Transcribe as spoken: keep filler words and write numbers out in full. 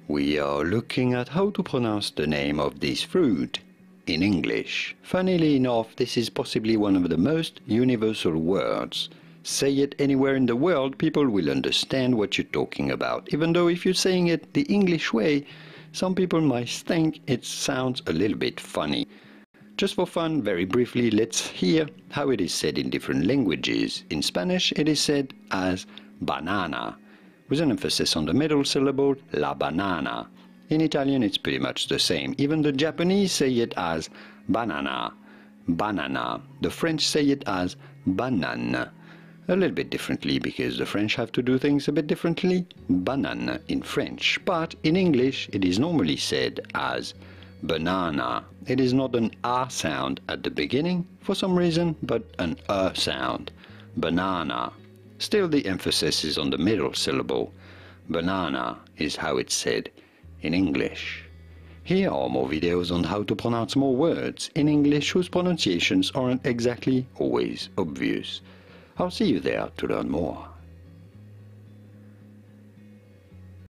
We are looking at how to pronounce the name of this fruit in English. Funnily enough, this is possibly one of the most universal words. Say it anywhere in the world, people will understand what you're talking about. Even though if you're saying it the English way, some people might think it sounds a little bit funny. Just for fun, very briefly, let's hear how it is said in different languages. In Spanish, it is said as banana, with an emphasis on the middle syllable, la banana. In Italian, it's pretty much the same. Even the Japanese say it as banana, banana. The French say it as banane. A little bit differently because the French have to do things a bit differently. Banane in French. But in English, it is normally said as banana. It is not an A sound at the beginning for some reason, but an E sound. Banana. Still, the emphasis is on the middle syllable. Banana is how it's said in English. Here are more videos on how to pronounce more words in English whose pronunciations aren't exactly always obvious. I'll see you there to learn more.